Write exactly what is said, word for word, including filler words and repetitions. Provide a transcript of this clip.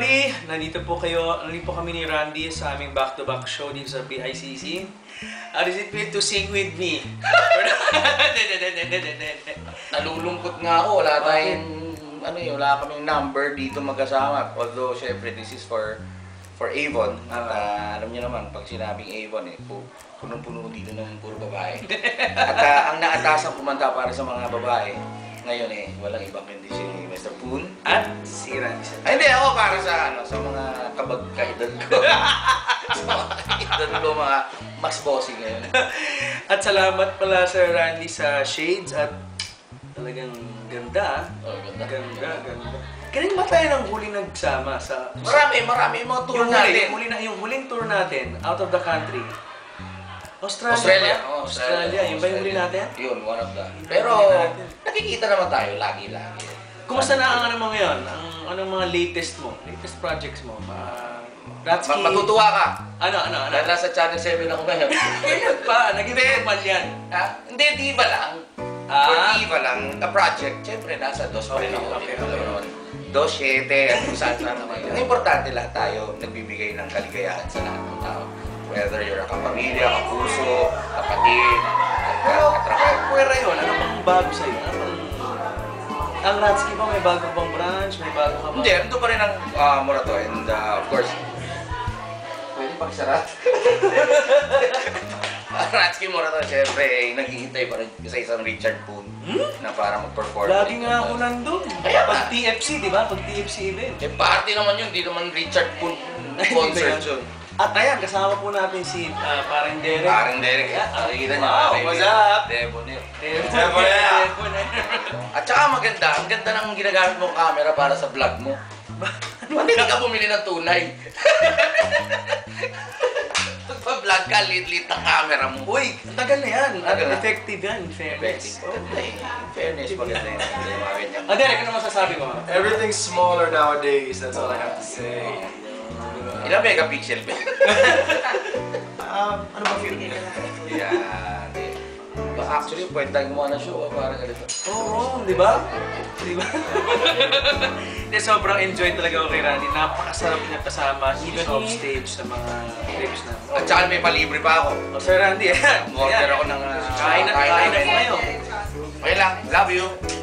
everybody! Nandito po kayo, nandito po kami ni Randy sa aming back-to-back show dito sa B I C C. How does it feel to sing with me? Nalulungkot nga ako, wala tayong, ano yun, wala kaming number dito magkasama. Although, syempre, this is for for Avon. At uh, alam niyo naman, pag sinabing Avon, eh, punong-puno dito ng puro babae. At uh, ang naatasan kumanta para sa mga babae, ngayon eh, walang ibang kundi si Mister Poon at si Randy. Ay, hindi, ako para sa ano, sa mga kabagkaidad ko. Sa mga kaidad ko, mga Max Bossing ngayon. At salamat pala Sir Randy sa shades at talagang ganda. Oh, ganda. Ganda, ganda. Kailan ba tayo nang huling nagsama sa... Marami, marami yung mga tour yung natin. Huli, yung, huli na, yung huling tour natin, out of the country. Australia. Australia. Oh, Australia. Australia. Yung ba yung huli natin? Yun, one of the... Pero, nakikita naman tayo lagi-lagi. Kumusta na ang ano mo ngayon? Ang anong mga latest mo? Latest projects mo? Uh, Ratsky... Matutuwa ka. Ano, ano, ano? Dahil nasa Channel seven ako ngayon. Kailan pa? Naging normal yan. Ha? Hindi, di ba lang? Ah? For diva lang, a project, siyempre nasa dos pa rin ako. Okay, okay, okay. Dos, siete, at kung saan-saan naman. Ang importante lahat tayo nagbibigay ng kaligayahan sa lahat ng tao. Whether you're a kapamilya, kapuso, kapatid, Pero, katrabaho. pwera yun. Ano bang bago sa'yo? Ano bang... Ang Ratsky ba? May bago bang branch? May bago ka ba? Hindi, ando pa rin ang uh, Morato. And uh, of course, pwede pagsarat. Ratsky Morato, siyempre, naghihintay pa rin sa isang Richard Poon hmm? na para mag-perform. Lagi nga ako nandun. Pag T F C, di ba? Pag T F C event. Eh, party naman yun, di naman Richard Poon concert yun. At ayan, kasama po natin si uh, Parang Derek. Parang Derek. Nakikita niya. Wow, what's up? Debonair. Debonair. At saka maganda, ang ganda ng ginagamit mong camera para sa vlog mo. Hindi ka bumili ng tunay. Pag-vlog ka, lit-lit ng camera mo. Uy, ang tagal na yan. At Tagal na. effective yan, in fairness. Maganda eh. In fairness, maganda yun. Ah, Derek, ano masasabi mo? Everything's smaller nowadays, that's all I have to say. Ilang megapixel ba? Um, ano ba feeling niya? Yan. eh. Ba, actually, pwede tayong gumawa ng show, ah, parang ganito. Oo, di ba? Di ba? Hindi, sobrang enjoy talaga ako kay Randy. Napakasarap niya kasama, even off stage sa mga trips na. At saka may palibre pa ako. Oh, Sir Randy, ayan. Order ako ng... Uh, Kain na, kain na po kayo. Okay lang. Love you.